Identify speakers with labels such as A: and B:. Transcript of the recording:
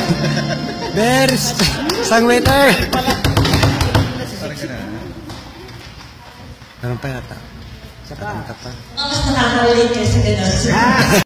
A: Bears! Isang waiter! Meron pa yata. Isa pa.
B: Mas nakaka-relate kayo sa gano'n.